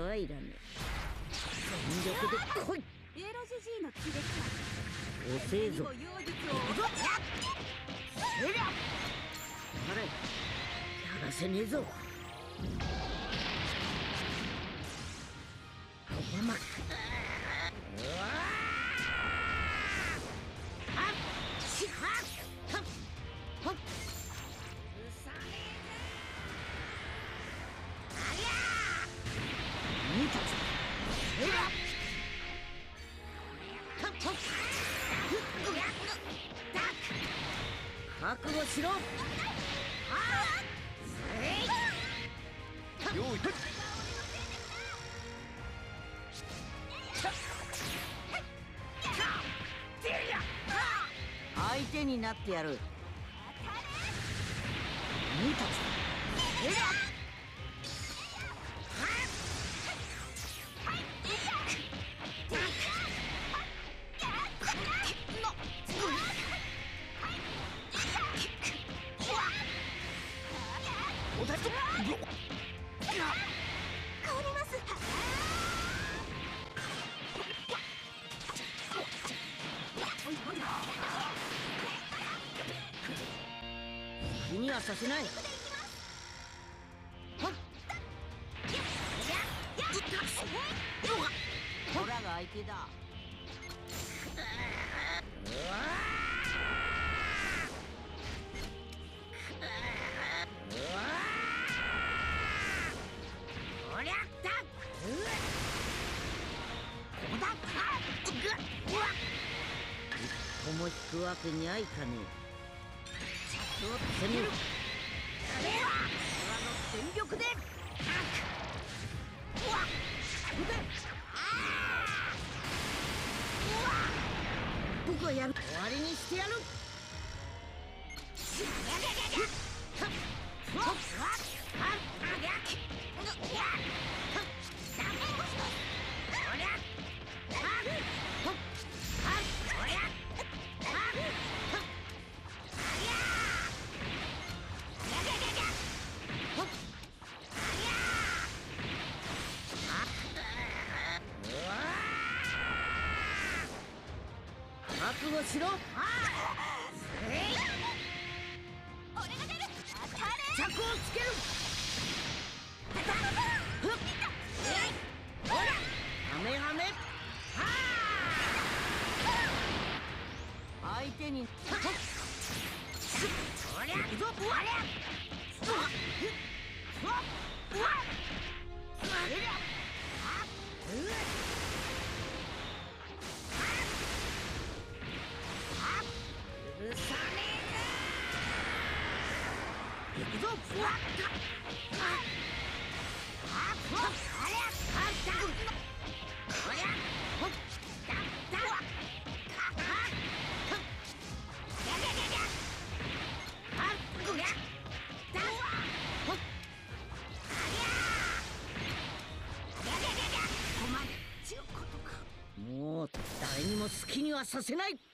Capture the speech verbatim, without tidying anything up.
慮はいらぬ。全力で来い。 エロジジイの気ですか。 遅えぞ。 妖術を行くぞ。えりゃ。あれ、やらせねえぞ。ここま。うわあ。はっ、しはっ、はっ、はっ。うさねえぜ。ありゃあ。見たぞ。えりゃ。覚悟しろ。ああ、 用意。 相手になってやる。見たぞ。えら。気にはさせない。ほらが相手だ。うわうわおりゃったこだった一歩も引くわけにはいかねえ。着をつける。あれは空の全力でうわっ僕はやる。終わりにしてやる。覚悟しろ。ああ、えい。俺が出る。着をつける。ふっ。ほら。はめはめ。はあ。相手に。そりゃ。行くぞ。ありゃ。うわ。うわ。うわ。あれだ。あ。うわ。うさねえぜ。行くぞ。ふわっか。ああ、ふわっ。ありゃ。あった。おりゃ。ほっ。だった。かっ。ふっ。やややや。はっ。ぐりゃ。だ。ほっ。ありゃ。やややや。お前ちゅうことか。もう誰にも好きにはさせない。